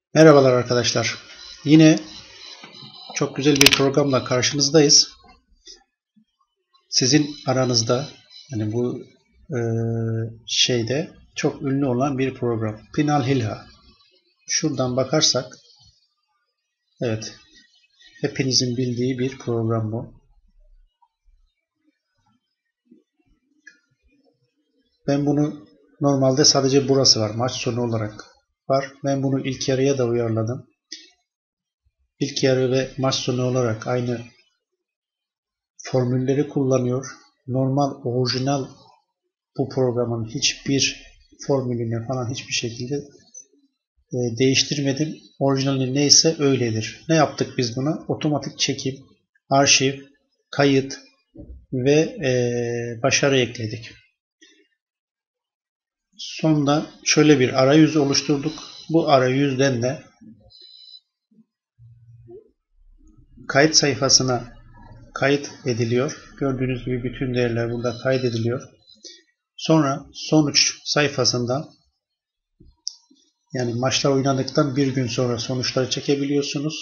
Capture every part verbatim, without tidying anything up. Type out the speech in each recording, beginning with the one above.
Merhabalar arkadaşlar. Yine çok güzel bir programla karşınızdayız. Sizin aranızda yani bu e, şeyde çok ünlü olan bir program. Pinal Hilha. Şuradan bakarsak evet hepinizin bildiği bir program bu. Ben bunu normalde sadece burası var. Maç sonu olarak var. Ben bunu ilk yarıya da uyarladım. İlk yarı ve maç sonu olarak aynı formülleri kullanıyor. Normal, orijinal bu programın hiçbir formülünü falan hiçbir şekilde e, değiştirmedim. Orijinali neyse öyledir. Ne yaptık biz buna? Otomatik çekim, arşiv, kayıt ve e, başarı ekledik. Sonunda şöyle bir arayüz oluşturduk. Bu arayüzden de kayıt sayfasına kayıt ediliyor. Gördüğünüz gibi bütün değerler burada kaydediliyor. Sonra sonuç sayfasında yani maçlar oynadıktan bir gün sonra sonuçları çekebiliyorsunuz.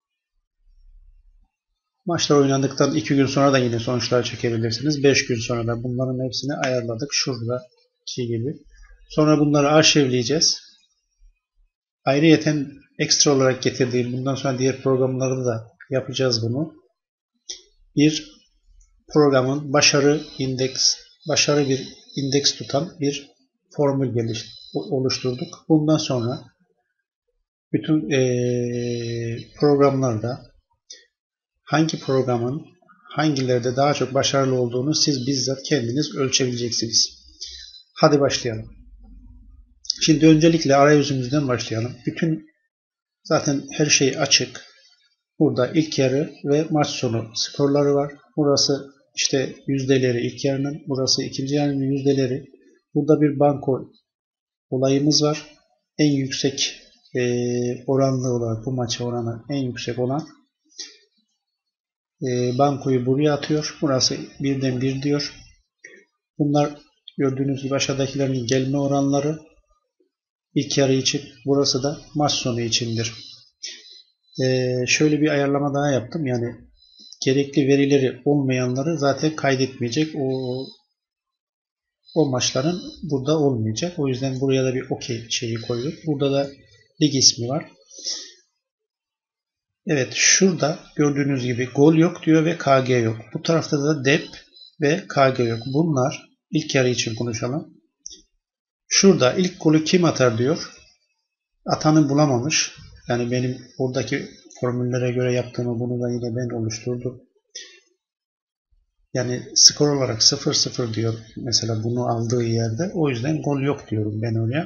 Maçlar oynandıktan iki gün sonra da yine sonuçları çekebilirsiniz. beş gün sonra da bunların hepsini ayarladık. Şuradaki gibi. Sonra bunları arşivleyeceğiz. Ayrıyeten ekstra olarak getirdiğim bundan sonra diğer programlarda da yapacağız bunu. Bir programın başarı indeks, başarı bir indeks tutan bir formül geliş, oluşturduk. Bundan sonra bütün ee, programlarda hangi programın hangilerde daha çok başarılı olduğunu siz bizzat kendiniz ölçebileceksiniz. Hadi başlayalım. Şimdi öncelikle arayüzümüzden başlayalım. Bütün zaten her şey açık. Burada ilk yarı ve maç sonu skorları var. Burası işte yüzdeleri ilk yarının, burası ikinci yarının yüzdeleri. Burada bir banko olayımız var. En yüksek e, oranlı olarak bu maça oranı en yüksek olan e, bankoyu buraya atıyor. Burası birden bir diyor. Bunlar gördüğünüz gibi aşağıdakilerin gelme oranları ilk yarı için. Burası da maç sonu içindir. E, şöyle bir ayarlama daha yaptım. Yani gerekli verileri olmayanları zaten kaydetmeyecek. O o maçların burada olmayacak. O yüzden buraya da bir OK şeyi koyduk. Burada da lig ismi var. Evet, şurada gördüğünüz gibi gol yok diyor ve K G yok. Bu tarafta da dep ve K G yok. Bunlar ilk yarı için konuşalım. Şurada ilk golü kim atar diyor. Atanı bulamamış. Yani benim oradaki formüllere göre yaptığımı bunu da yine ben oluşturdum. Yani skor olarak sıfır sıfır diyor mesela bunu aldığı yerde. O yüzden gol yok diyorum ben oraya.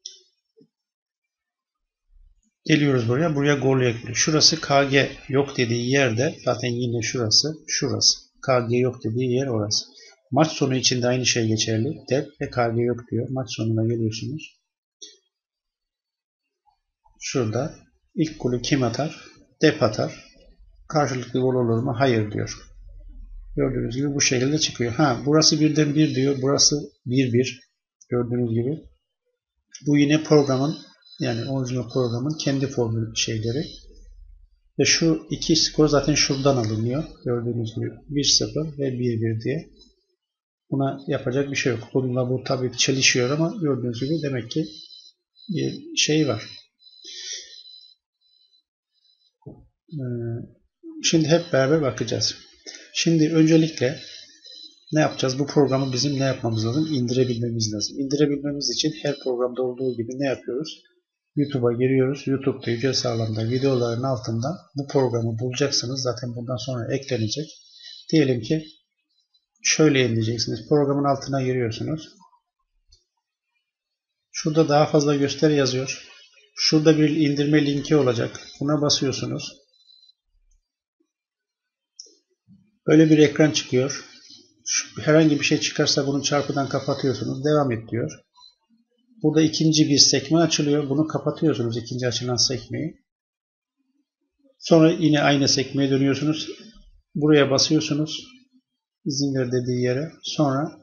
Geliyoruz buraya. Buraya gol ekliyor. Şurası K G yok dediği yerde zaten yine şurası, şurası. K G yok dediği yer orası. Maç sonu için de aynı şey geçerli. Dep ve K G yok diyor. Maç sonuna geliyorsunuz. Şurada ilk golü kim atar? Dep atar. Karşılıklı gol olur mu? Hayır diyor. Gördüğünüz gibi bu şekilde çıkıyor. Ha, burası birden bir diyor. Burası bir bir. Gördüğünüz gibi. Bu yine programın yani orijinal programın kendi formül şeyleri. Ve şu iki skor zaten şuradan alınıyor. Gördüğünüz gibi bir sıfır ve bir bir diye. Buna yapacak bir şey yok. Bununla bu tabii çelişiyor ama gördüğünüz gibi demek ki bir şey var. Şimdi hep beraber bakacağız. Şimdi öncelikle ne yapacağız? Bu programı bizim ne yapmamız lazım? İndirebilmemiz lazım. İndirebilmemiz için her programda olduğu gibi ne yapıyoruz? YouTube'a giriyoruz. YouTube'da Yüce Sağlam'da videoların altında bu programı bulacaksınız. Zaten bundan sonra eklenecek. Diyelim ki şöyle indireceksiniz. Programın altına giriyorsunuz. Şurada daha fazla göster yazıyor. Şurada bir indirme linki olacak. Buna basıyorsunuz. Böyle bir ekran çıkıyor. Herhangi bir şey çıkarsa bunu çarpıdan kapatıyorsunuz. Devam et diyor. Burada ikinci bir sekme açılıyor. Bunu kapatıyorsunuz. İkinci açılan sekmeyi. Sonra yine aynı sekmeye dönüyorsunuz. Buraya basıyorsunuz. İzin ver dediği yere. Sonra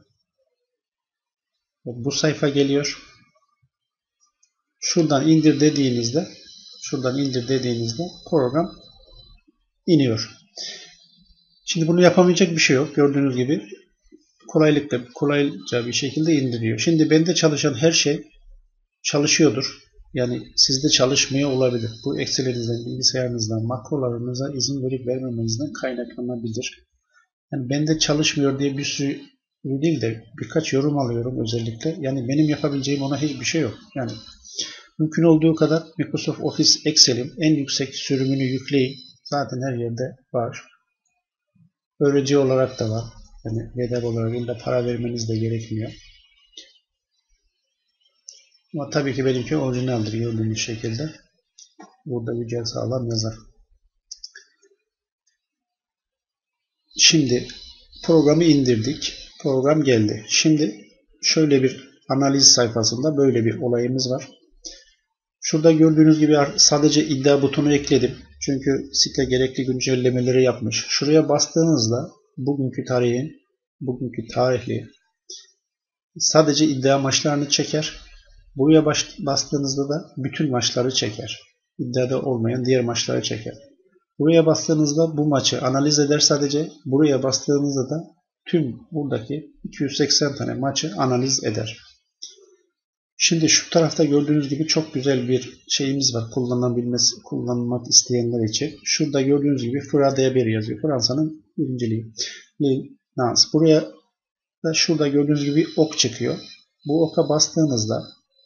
bu sayfa geliyor. Şuradan indir dediğinizde Şuradan indir dediğinizde program iniyor. Şimdi bunu yapamayacak bir şey yok. Gördüğünüz gibi kolaylıkla, kolayca bir şekilde indiriyor. Şimdi bende çalışan her şey çalışıyordur. Yani sizde çalışmıyor olabilir. Bu Excel'inizden, bilgisayarınızdan, makrolarınıza izin verip vermemenizden kaynaklanabilir. Yani bende çalışmıyor diye bir sürü değil de birkaç yorum alıyorum özellikle. Yani benim yapabileceğim ona hiçbir şey yok. Yani mümkün olduğu kadar Microsoft Office Excel'in en yüksek sürümünü yükleyin. Zaten her yerde var. Öğrenci olarak da var. Yani bedava olarak illa para vermeniz de gerekmiyor. Ama tabii ki benimki orijinaldir gördüğünüz şekilde. Burada Yücel Sağlam yazar. Şimdi programı indirdik. Program geldi. Şimdi şöyle bir analiz sayfasında böyle bir olayımız var. Şurada gördüğünüz gibi sadece iddia butonu ekledim. Çünkü site gerekli güncellemeleri yapmış. Şuraya bastığınızda bugünkü tarihin, bugünkü tarihli sadece iddia maçlarını çeker. Buraya bastığınızda da bütün maçları çeker. İddiada olmayan diğer maçları çeker. Buraya bastığınızda bu maçı analiz eder sadece. Buraya bastığınızda da tüm buradaki iki yüz seksen tane maçı analiz eder. Şimdi şu tarafta gördüğünüz gibi çok güzel bir şeyimiz var. Kullanabilmesi, kullanmak isteyenler için. Şurada gördüğünüz gibi Fra bir yazıyor. Fransa'nın birinciliği. Lens. Buraya da şurada gördüğünüz gibi ok çıkıyor. Bu oka bastığınızda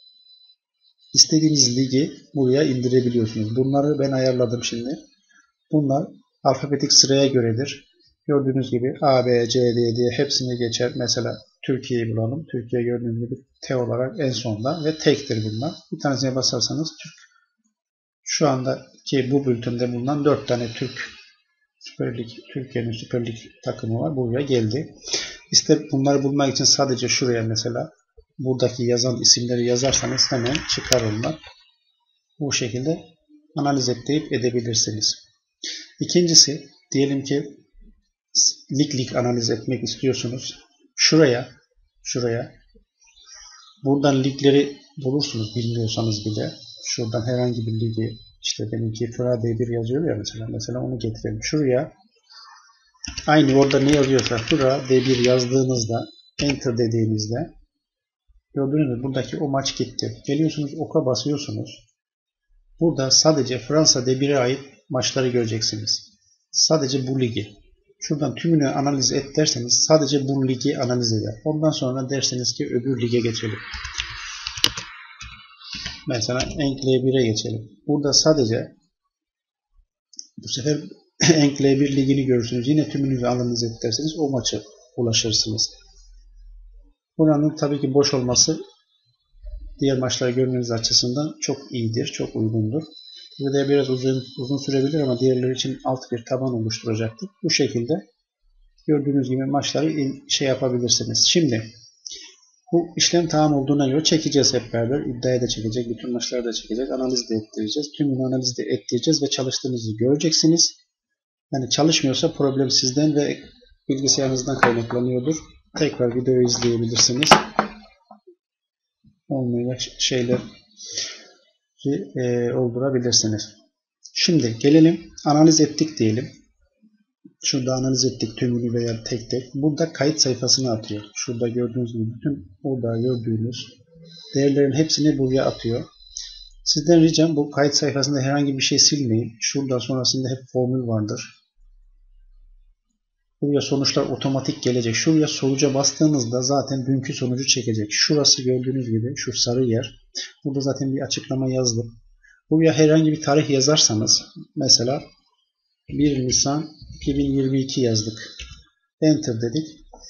istediğiniz ligi buraya indirebiliyorsunuz. Bunları ben ayarladım şimdi. Bunlar alfabetik sıraya göredir. Gördüğünüz gibi A, B, C, D diye hepsini geçer. Mesela Türkiye'yi bulalım. Türkiye gördüğünüz gibi T olarak en sonda ve tektir bunlar. Bir tanesine basarsanız Türk. Şu andaki bu bültende bulunan dört tane Türk Süper Lig, Türkiye'nin Süper Lig takımı var. Buraya geldi. İşte bunları bulmak için sadece şuraya mesela buradaki yazan isimleri yazarsanız hemen çıkar onlar. Bu şekilde analiz edip edebilirsiniz. İkincisi, diyelim ki lig lig analiz etmek istiyorsunuz. Şuraya, şuraya buradan ligleri bulursunuz bilmiyorsanız bile. Şuradan herhangi bir ligi, işte benimki Fra bir yazıyor ya mesela. Mesela onu getirelim. Şuraya aynı orada ne yazıyorsa Fra bir yazdığınızda, Enter dediğinizde gördüğünüz gibi buradaki o maç gitti. Geliyorsunuz oka basıyorsunuz. Burada sadece Fransa D bir'e ait maçları göreceksiniz. Sadece bu ligi. Şuradan tümünü analiz et derseniz sadece bu ligi analiz eder. Ondan sonra derseniz ki öbür lige geçelim. Mesela Engle bir'e geçelim. Burada sadece bu sefer Engle bir ligini görürsünüz. Yine tümünü analiz et derseniz o maça ulaşırsınız. Buranın tabii ki boş olması diğer maçları görmeniz açısından çok iyidir, çok uygundur. Bu da biraz uzun, uzun sürebilir ama diğerleri için alt bir taban oluşturacaktır. Bu şekilde gördüğünüz gibi maçları şey yapabilirsiniz. Şimdi bu işlem tamam olduğuna göre çekeceğiz hep beraber. İddiayı da çekecek, bütün maçları da çekecek, analiz de ettireceğiz. Tümünü analiz de ettireceğiz ve çalıştığınızı göreceksiniz. Yani çalışmıyorsa problem sizden ve bilgisayarınızdan kaynaklanıyordur. Tekrar videoyu izleyebilirsiniz. Olmayacak şeyler e, oldurabilirsiniz. Şimdi gelelim analiz ettik diyelim. Şurada analiz ettik tümünü veya tek tek. Burada kayıt sayfasını atıyor. Şurada gördüğünüz gibi bütün burada gördüğünüz değerlerin hepsini buraya atıyor. Sizden ricam bu kayıt sayfasında herhangi bir şey silmeyin. Şuradan sonrasında hep formül vardır. Buraya sonuçlar otomatik gelecek. Şuraya sonuca bastığınızda zaten dünkü sonucu çekecek. Şurası gördüğünüz gibi şu sarı yer. Burada zaten bir açıklama yazdım. Buraya herhangi bir tarih yazarsanız mesela bir Nisan iki bin yirmi iki yazdık. Enter dedik.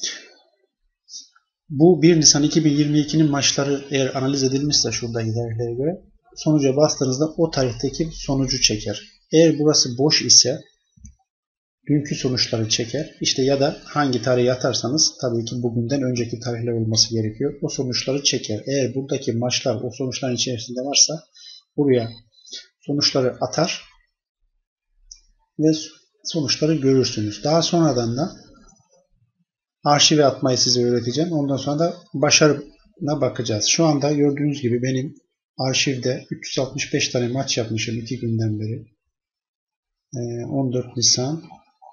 Bu bir Nisan iki bin yirmi iki'nin maçları eğer analiz edilmişse şuradaki tarihlere göre sonuca bastığınızda o tarihteki sonucu çeker. Eğer burası boş ise dünkü sonuçları çeker. İşte ya da hangi tarihi atarsanız tabii ki bugünden önceki tarihler olması gerekiyor. O sonuçları çeker. Eğer buradaki maçlar o sonuçların içerisinde varsa buraya sonuçları atar ve sonuçları görürsünüz. Daha sonradan da arşive atmayı size öğreteceğim. Ondan sonra da başarına bakacağız. Şu anda gördüğünüz gibi benim arşivde üç yüz altmış beş tane maç yapmışım iki günden beri. on dört Nisan,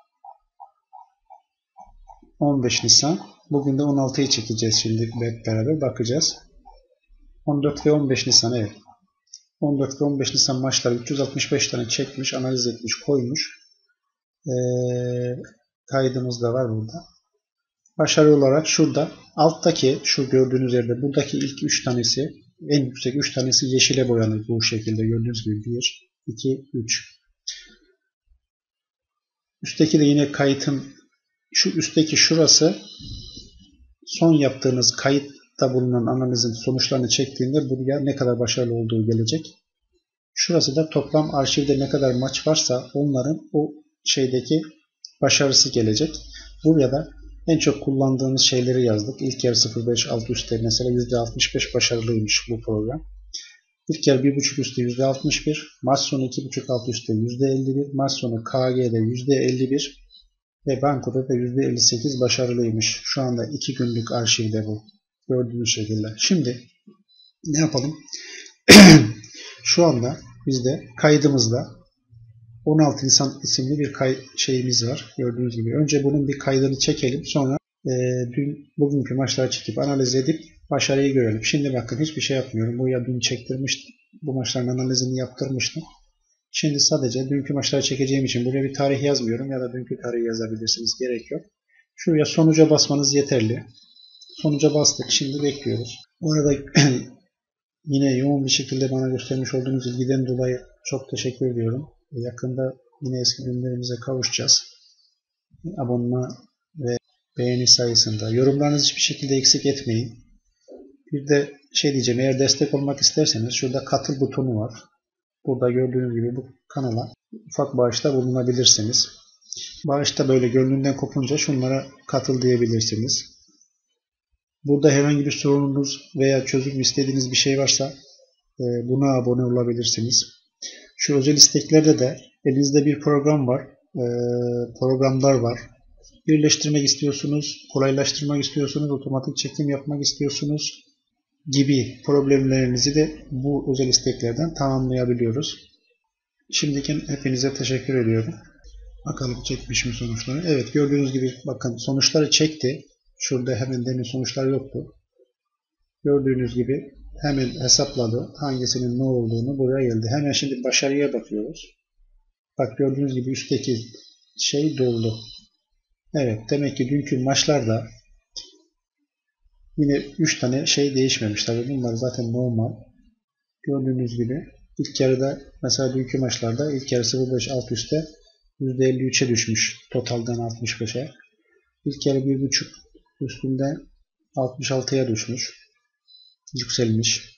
on beş Nisan. Bugün de on altıyı çekeceğiz şimdi hep beraber bakacağız. on dört ve on beş Nisan, evet. on dört ve on beş Nisan maçları üç yüz altmış beş tane çekmiş, analiz etmiş, koymuş. Ee, kaydımız da var burada. Başarı olarak şurada alttaki, şu gördüğünüz yerde buradaki ilk üç tanesi, en yüksek üç tanesi yeşile boyanır bu şekilde gördüğünüz gibi bir, iki, üç. Üstteki de yine kayıtın, şu üstteki şurası son yaptığınız kayıtta bulunan analizin sonuçlarını çektiğinde buraya ne kadar başarılı olduğu gelecek. Şurası da toplam arşivde ne kadar maç varsa onların o şeydeki başarısı gelecek. Buraya da en çok kullandığımız şeyleri yazdık. İlk yarı sıfır virgül beş alt üstte mesela yüzde altmış beş başarılıymış bu program. İlk yarı bir buçuk üstte yüzde altmış bir, maç sonu iki buçuk alt üstte yüzde elli bir, maç sonu K G'de yüzde elli bir ve bankoda da yüzde elli sekiz başarılıymış. Şu anda iki günlük arşivde bu. Gördüğünüz şekilde. Şimdi ne yapalım? Şu anda bizde kaydımızda on altı Nisan isimli bir kay şeyimiz var. Gördüğünüz gibi. Önce bunun bir kaydını çekelim. Sonra e, dün bugünkü maçları çekip analiz edip başarıyı görelim. Şimdi bakın hiçbir şey yapmıyorum. Bu ya dün çektirmiştim. Bu maçların analizini yaptırmıştım. Şimdi sadece dünkü maçları çekeceğim için buraya bir tarih yazmıyorum ya da dünkü tarihi yazabilirsiniz. Gerek yok. Şuraya sonuca basmanız yeterli. Sonuca bastık. Şimdi bekliyoruz. Bu arada yine yoğun bir şekilde bana göstermiş olduğunuz ilgiden dolayı çok teşekkür ediyorum. Yakında yine eski günlerimize kavuşacağız. Abonma ve beğeni sayısında. Yorumlarınızı hiçbir şekilde eksik etmeyin. Bir de şey diyeceğim, eğer destek olmak isterseniz şurada katıl butonu var. Burada gördüğünüz gibi bu kanala ufak bağışta bulunabilirsiniz. Bağışta böyle gönlünden kopunca şunlara katıl diyebilirsiniz. Burada herhangi bir sorununuz veya çözüm istediğiniz bir şey varsa buna abone olabilirsiniz. Şu özel isteklerde de elinizde bir program var, programlar var. Birleştirmek istiyorsunuz, kolaylaştırmak istiyorsunuz, otomatik çekim yapmak istiyorsunuz gibi problemlerinizi de bu özel isteklerden tamamlayabiliyoruz. Şimdiki hepinize teşekkür ediyorum. Bakalım çekmiş mi sonuçları? Evet, gördüğünüz gibi bakın sonuçları çekti. Şurada hemen demin sonuçlar yoktu. Gördüğünüz gibi hemen hesapladı. Hangisinin ne olduğunu buraya geldi. Hemen şimdi başarıya bakıyoruz. Bak gördüğünüz gibi üstteki şey doldu. Evet, demek ki dünkü maçlarda yine üç tane şey değişmemiş. Tabii bunlar zaten normal. Gördüğünüz gibi ilk yarıda mesela dünkü maçlarda ilk yarı sıfır virgül beş alt üstte yüzde elli üçe düşmüş. Totalden altmış beşe. İlk yarı bir buçuk üstünde altmış altıya düşmüş. Yükselmiş.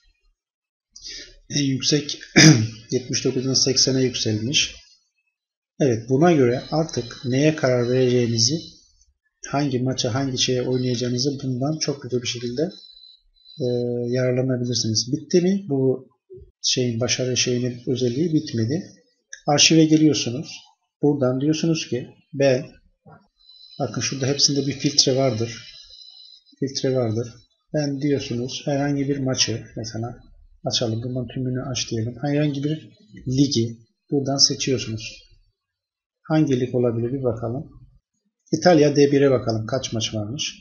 En yüksek yetmiş dokuzdan seksene yükselmiş. Evet, buna göre artık neye karar vereceğinizi, hangi maça, hangi şeye oynayacağınızı bundan çok güzel bir şekilde e, yararlanabilirsiniz. Bitti mi? Bu şeyin başarı şeyinin özelliği bitmedi. Arşive geliyorsunuz. Buradan diyorsunuz ki ben, bakın şurada hepsinde bir filtre vardır. Filtre vardır. Ben diyorsunuz herhangi bir maçı mesela açalım. Bundan tümünü aç diyelim. Herhangi bir ligi buradan seçiyorsunuz. Hangi lig olabilir bir bakalım. İtalya D bir'e bakalım. Kaç maç varmış?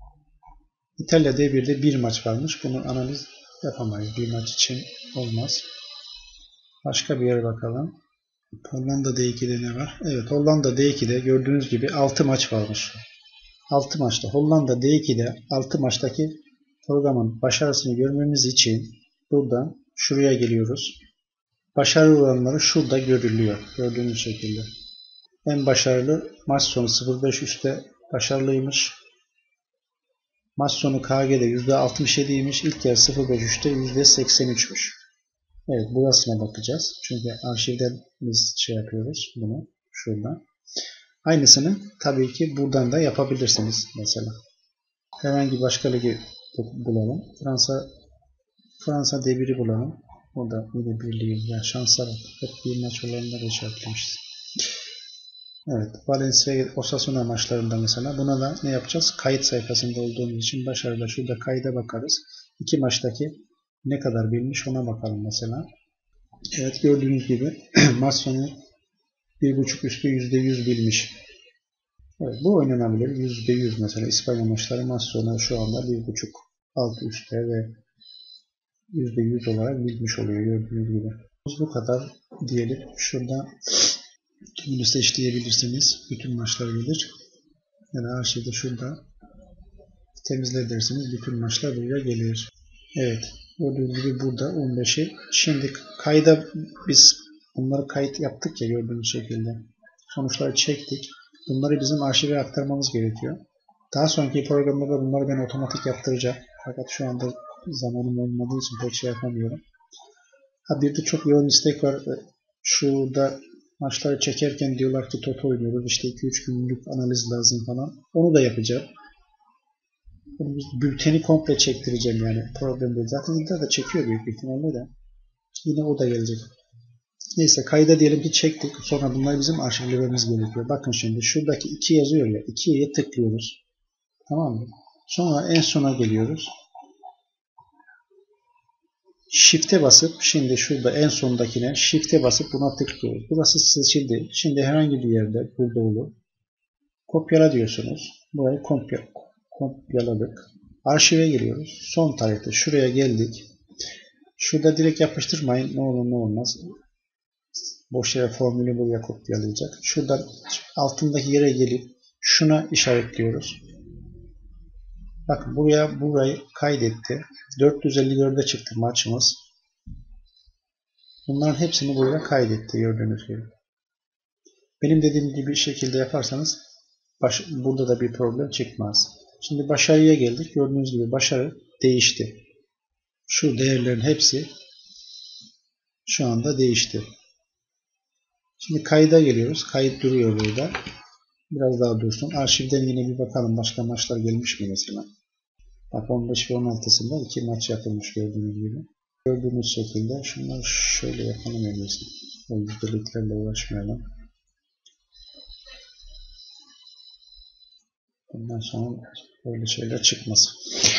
İtalya D bir'de bir maç varmış. Bunu analiz yapamayız. Bir maç için olmaz. Başka bir yere bakalım. Hollanda D iki'de ne var? Evet, Hollanda D iki'de gördüğünüz gibi altı maç varmış. altı maçta. Hollanda D iki'de altı maçtaki programın başarısını görmemiz için buradan şuraya geliyoruz. Başarı oranları şurada görülüyor. Gördüğünüz şekilde. En başarılı maç sonu sıfır virgül beş üstte başarılıymış. Maç sonu K G'de yüzde altmış yedi'ymiş. İlk yarı sıfır virgül beş üçte yüzde seksen üç'müş. Evet, burasına bakacağız. Çünkü arşivden biz şey yapıyoruz bunu şuradan. Aynısını tabii ki buradan da yapabilirsiniz mesela. Herhangi başka ligi bulalım. Fransa Fransa D bir'i bulalım. O da yine birliği. Ya şansa bak. Hep bir maç olanları işaretlemişiz. Evet, Valencia Osasuna maçlarında mesela buna da ne yapacağız? Kayıt sayfasında olduğumuz için başarılı. Şurada kayda bakarız. İki maçtaki ne kadar bilmiş ona bakalım mesela. Evet, gördüğünüz gibi maç sonu bir buçuk üstü yüzde yüz bilmiş. Evet, bu oynanabilir. yüzde yüz mesela İspanya maçları maç sonu şu anda bir buçuk alt üstte ve yüzde yüz olarak bilmiş oluyor gördüğünüz gibi. Bu kadar diyelim. Şurada tümünü seç diyebilirsiniz. Bütün maçlar gelir. Yani arşivde şurada temizle dersiniz. Bütün maçlar buraya gelir. Evet. Gördüğünüz gibi burada on beşi. Şimdi kayda biz bunları kayıt yaptık ya gördüğünüz şekilde. Sonuçları çektik. Bunları bizim arşive aktarmamız gerekiyor. Daha sonraki programlarda bunları ben otomatik yaptıracağım. Fakat şu anda zamanım olmadığı için pek şey yapamıyorum. Ha, bir de çok yoğun istek var. Şurada maçları çekerken diyorlar ki Toto oynuyoruz. İşte iki üç günlük analiz lazım falan. Onu da yapacağım. Bülteni komple çektireceğim yani. Problem değil. Zaten iddia da çekiyor büyük ihtimalle de. Yine o da gelecek. Neyse kayda diyelim ki çektik. Sonra bunları bizim arşivlememiz gerekiyor. Bakın şimdi şuradaki iki yazıyor ya. ikiye tıklıyoruz. Tamam mı? Sonra en sona geliyoruz. Shift'e basıp şimdi şurada en sondakine Shift'e basıp buna tıklıyoruz. Burası seçildi. Şimdi herhangi bir yerde burada olur. Kopyala diyorsunuz. Burayı kopya, kopyaladık. Arşive giriyoruz. Son tarihte şuraya geldik. Şurada direkt yapıştırmayın. Ne olur ne olmaz. Boş yere formülü buraya kopyalayacak. Şuradan altındaki yere gelip şuna işaretliyoruz. Bakın buraya burayı kaydetti. dört yüz elli dörde çıktı maçımız. Bunların hepsini buraya kaydetti gördüğünüz gibi. Benim dediğim gibi bir şekilde yaparsanız baş, burada da bir problem çıkmaz. Şimdi başarıya geldik. Gördüğünüz gibi başarı değişti. Şu değerlerin hepsi şu anda değişti. Şimdi kayda geliyoruz. Kayıt duruyor burada. Biraz daha dursun. Arşivden yine bir bakalım. Başka maçlar gelmiş mi mesela? Bak on beş ve on altısında iki maç yapılmış gördüğünüz gibi. Gördüğünüz şekilde şunları şöyle yapalım en iyisi. O yüzdeliklerle uğraşmayalım. Bundan sonra böyle şeyler çıkmasın.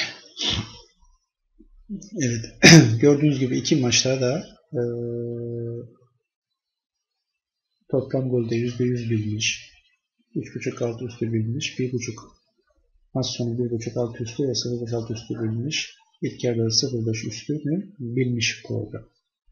Evet. Gördüğünüz gibi iki maçta da e, toplam golde yüzde yüz bilmiş. üç buçuk alt üstü bilmiş. bir buçuk maç sonu bir buçuk alt üstü ve sıfır beş alt üstü bilmiş. İlk yarıda sıfır beş üstünü bilmiş program.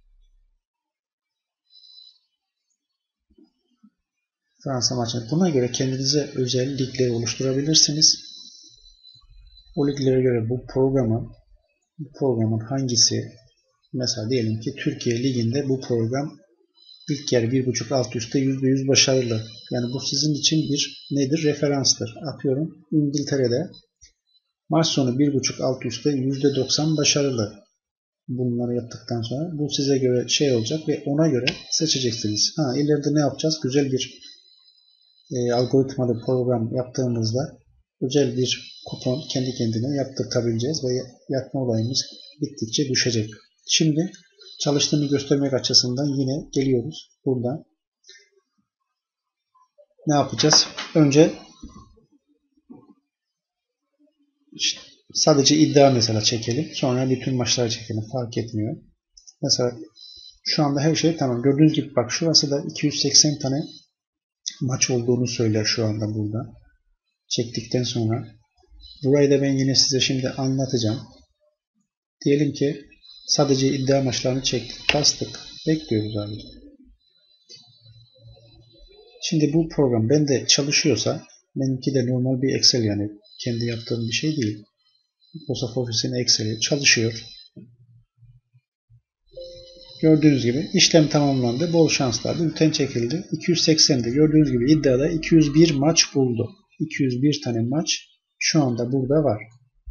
Fransa maçı. Buna göre kendinize özel ligleri oluşturabilirsiniz. O liglere göre bu programı bu programın hangisi mesela diyelim ki Türkiye Ligi'nde bu program ilk yarı bir buçuk alt üstte yüzde yüz başarılı. Yani bu sizin için bir nedir? Referanstır. Atıyorum İngiltere'de maç sonu bir buçuk alt üstte yüzde doksan başarılı. Bunları yaptıktan sonra bu size göre şey olacak ve ona göre seçeceksiniz. Ha, ileride ne yapacağız? Güzel bir e, algoritmalı program yaptığımızda özel bir kupon kendi kendine yaptırtabileceğiz ve yatma olayımız bittikçe düşecek. Şimdi çalıştığını göstermek açısından yine geliyoruz. Burada ne yapacağız? Önce işte sadece iddia mesela çekelim. Sonra bütün maçları çekelim. Fark etmiyor. Mesela şu anda her şey tamam. Gördüğünüz gibi bak şurası da iki yüz seksen tane maç olduğunu söyler şu anda burada. Çektikten sonra. Burayı da ben yine size şimdi anlatacağım. Diyelim ki sadece iddia maçlarını çektik. Bastık. Bekliyoruz abi. Şimdi bu program bende çalışıyorsa benimki de normal bir Excel yani kendi yaptığım bir şey değil. Microsoft Office'in Excel'i çalışıyor. Gördüğünüz gibi işlem tamamlandı. Bol şanslar. Bülten çekildi. iki yüz seksende gördüğünüz gibi iddiada iki yüz bir maç buldu. iki yüz bir tane maç şu anda burada var.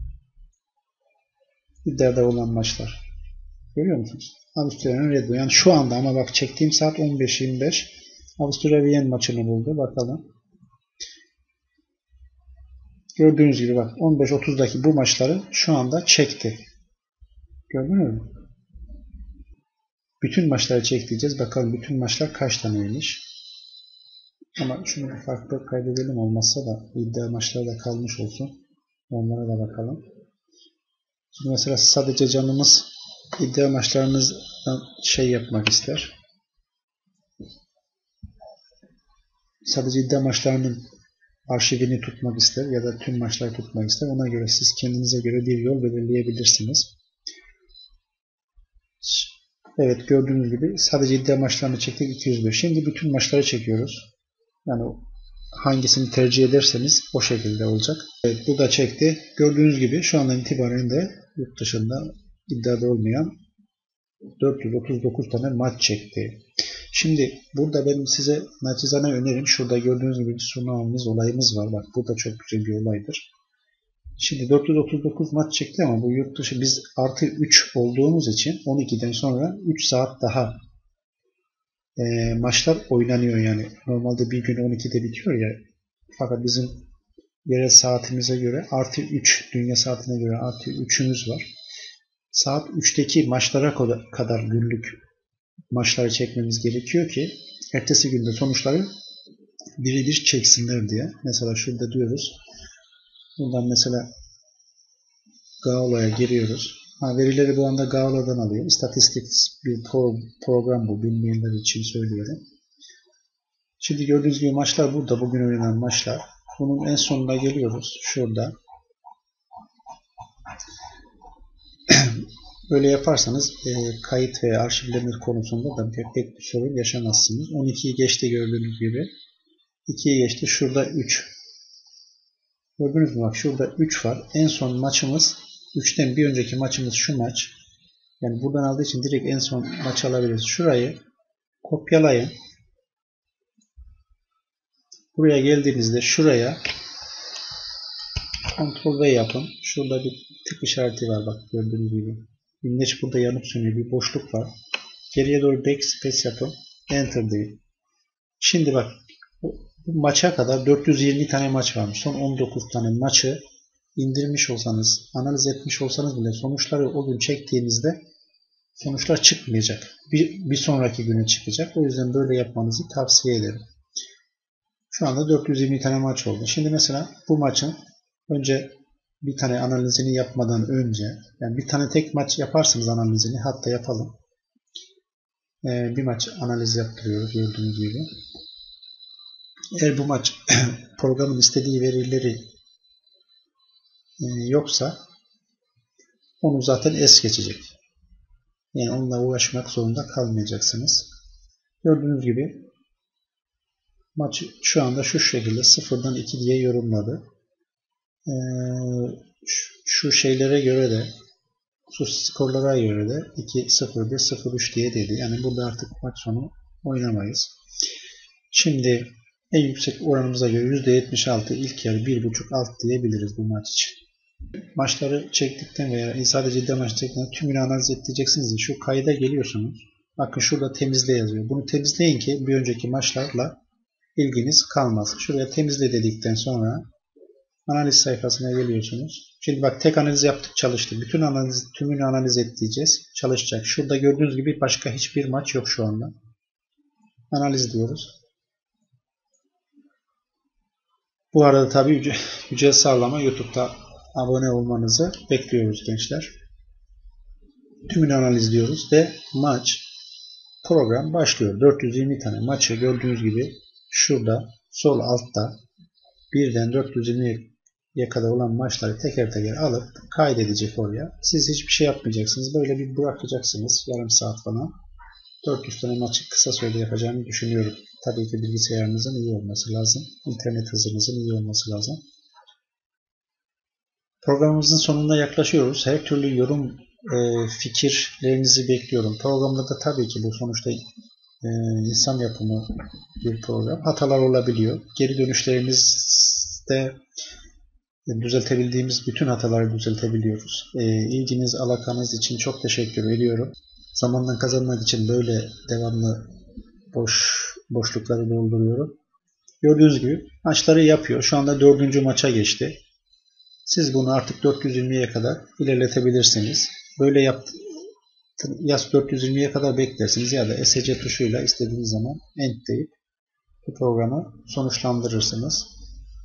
İddiada olan maçlar. Görüyor musunuz? Avusturya'nın Red Bull. Yani şu anda ama bak çektiğim saat on beş yirmi beş. Avusturya Viyen maçını buldu. Bakalım. Gördüğünüz gibi bak on beş otuzdaki bu maçları şu anda çekti. Gördünüz mü? Bütün maçları çekleyeceğiz. Bakalım bütün maçlar kaç taneymiş. Ama şunu bir farklı kaydedelim olmazsa da iddia maçları da kalmış olsun. Onlara da bakalım. Şimdi mesela sadece canımız iddia maçlarınızdan şey yapmak ister. Sadece iddia maçlarının arşivini tutmak ister ya da tüm maçları tutmak ister. Ona göre siz kendinize göre bir yol belirleyebilirsiniz. Evet, gördüğünüz gibi sadece iddia maçlarını çektik iki yüz bir. Şimdi bütün maçları çekiyoruz. Yani hangisini tercih ederseniz o şekilde olacak. Evet, bu da çekti. Gördüğünüz gibi şu andan itibaren de yurt dışında iddiada olmayan dört yüz otuz dokuz tane maç çekti. Şimdi burada benim size naçizane önerim, şurada gördüğünüz gibi bir sunağımız, olayımız var. Bak, bu da çok güzel bir olaydır. Şimdi dört yüz otuz dokuz maç çekti ama bu yurt dışı biz artı üç olduğumuz için on ikiden sonra üç saat daha e, maçlar oynanıyor yani. Normalde bir gün on ikide bitiyor ya. Fakat bizim yerel saatimize göre artı üç, dünya saatine göre artı üçümüz var. Saat üçteki maçlara kadar günlük maçları çekmemiz gerekiyor ki ertesi günde sonuçları birebir çeksinler diye. Mesela şurada diyoruz. Buradan mesela Gaolo'ya giriyoruz. Ha, verileri bu anda Gaolo'dan alıyor. İstatistik bir pro program bu. Bilmeyenler için söylüyorum. Şimdi gördüğünüz gibi maçlar burada. Bugün oynanan maçlar. Bunun en sonuna geliyoruz. Şurada. Böyle yaparsanız e, kayıt ve arşivleme konusunda da pek, pek bir sorun yaşamazsınız. on ikiyi geçti gördüğünüz gibi. ikiyi geçti. Şurada üç. Gördünüz mü? Bak şurada üç var. En son maçımız üçten bir önceki maçımız şu maç. Yani buradan aldığı için direkt en son maç alabiliriz. Şurayı kopyalayın. Buraya geldiğinizde şuraya Ctrl V yapın. Şurada bir tık işareti var bak gördüğünüz gibi. Imleç burada yanıp sönüyor. Bir boşluk var. Geriye doğru backspace yapın. Enter deyin. Şimdi bak bu maça kadar dört yüz yirmi tane maç varmış. Son on dokuz tane maçı indirmiş olsanız, analiz etmiş olsanız bile sonuçları o gün çektiğinizde sonuçlar çıkmayacak. Bir, bir sonraki güne çıkacak. O yüzden böyle yapmanızı tavsiye ederim. Şu anda dört yüz yirmi tane maç oldu. Şimdi mesela bu maçın önce bir tane analizini yapmadan önce, yani bir tane tek maç yaparsınız analizini, hatta yapalım. Ee, bir maç analiz yaptırıyoruz gördüğünüz gibi. Eğer bu maç programın istediği verileri e, yoksa onu zaten es geçecek. Yani onunla uğraşmak zorunda kalmayacaksınız. Gördüğünüz gibi maç şu anda şu şekilde sıfırdan iki diye yorumladı. Ee, şu şeylere göre de şu skorlara göre de iki sıfır bir sıfır üç diye dedi. Yani burada artık maç sonu oynamayız. Şimdi en yüksek oranımıza göre yüzde yetmiş altı ilk yarı bir buçuk alt diyebiliriz bu maç için. Maçları çektikten veya sadece ciddi maç çektikten tümünü analiz edeceksiniz. Şu kayda geliyorsunuz. Bakın şurada temizle yazıyor. Bunu temizleyin ki bir önceki maçlarla ilginiz kalmaz. Şuraya temizle dedikten sonra analiz sayfasına geliyorsunuz. Şimdi bak tek analiz yaptık çalıştı. Bütün analiz, tümünü analiz et diyeceğiz. Çalışacak. Şurada gördüğünüz gibi başka hiçbir maç yok şu anda. Analiz diyoruz. Bu arada tabii Yücel Sağlam'a YouTube'da abone olmanızı bekliyoruz gençler. Tümünü analiz diyoruz ve maç program başlıyor. dört yüz yirmi tane maçı gördüğünüz gibi şurada sol altta birden dört yüz yirmiye kadar olan maçları teker teker alıp kaydedecek oraya. Siz hiçbir şey yapmayacaksınız. Böyle bir bırakacaksınız. Yarım saat falan. dört yüz tane maçı kısa sürede yapacağımı düşünüyorum. Tabii ki bilgisayarınızın iyi olması lazım. İnternet hızınızın iyi olması lazım. Programımızın sonuna yaklaşıyoruz. Her türlü yorum, e, fikirlerinizi bekliyorum. Programda da tabii ki bu sonuçta e, insan yapımı bir program. Hatalar olabiliyor. Geri dönüşlerimizde düzeltebildiğimiz bütün hataları düzeltebiliyoruz. E, ilginiz, alakanız için çok teşekkür ediyorum. Zamandan kazanmak için böyle devamlı boş boşlukları dolduruyorum. Gördüğünüz gibi maçları yapıyor. Şu anda dördüncü maça geçti. Siz bunu artık dört yüz yirmiye kadar ilerletebilirsiniz. Böyle yaptı, yaz dört yüz yirmiye kadar beklersiniz ya da E S C tuşuyla istediğiniz zaman End deyip bu programı sonuçlandırırsınız.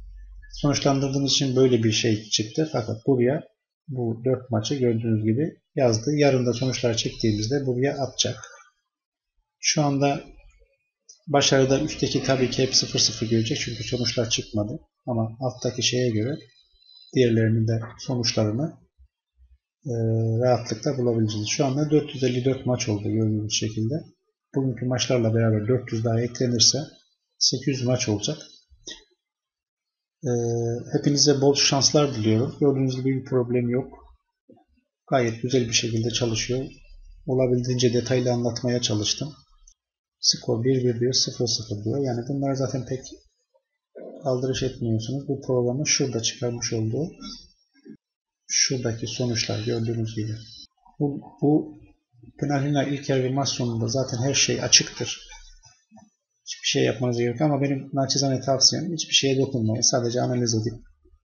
Sonuçlandırdığınız için böyle bir şey çıktı. Fakat buraya bu dört maçı gördüğünüz gibi yazdı. Yarın da sonuçları çektiğimizde buraya atacak. Şu anda başarıda üstteki tabii ki hep sıfır sıfır görecek çünkü sonuçlar çıkmadı. Ama alttaki şeye göre diğerlerinin de sonuçlarını e, rahatlıkla bulabileceğiz. Şu anda dört yüz elli dört maç oldu gördüğünüz şekilde. Bugünkü maçlarla beraber dört yüz daha eklenirse sekiz yüz maç olacak. E, hepinize bol şanslar diliyorum. Gördüğünüz gibi bir problem yok. Gayet güzel bir şekilde çalışıyor. Olabildiğince detaylı anlatmaya çalıştım. Skor bir bir diyor, sıfır sıfır diyor. Yani bunlar zaten pek aldırış etmiyorsunuz. Bu programın şurada çıkarmış olduğu şuradaki sonuçlar gördüğünüz gibi. Bu, bu Pınarhina ilk yarı maç sonunda zaten her şey açıktır. Hiçbir şey yapmanız gerekiyor ama benim naçizane tavsiyem hiçbir şeye dokunmayın. Sadece analiz edip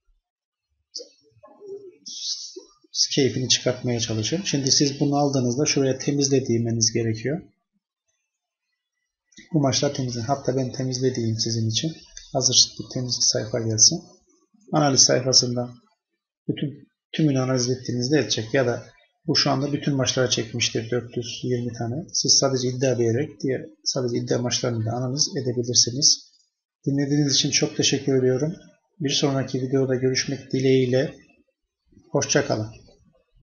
keyfini çıkartmaya çalışın. Şimdi siz bunu aldığınızda şuraya temizle demeniz gerekiyor. Bu maçlar temizlen. Hatta ben temizlediğim sizin için. Hazır bir temizlik sayfa gelsin. Analiz sayfasından bütün tümünü analiz ettiğinizde edecek ya da bu şu anda bütün maçlara çekmiştir dört yüz yirmi tane. Siz sadece iddia vererek diğer sadece iddia maçlarını da analiz edebilirsiniz. Dinlediğiniz için çok teşekkür ediyorum. Bir sonraki videoda görüşmek dileğiyle. Hoşça kalın.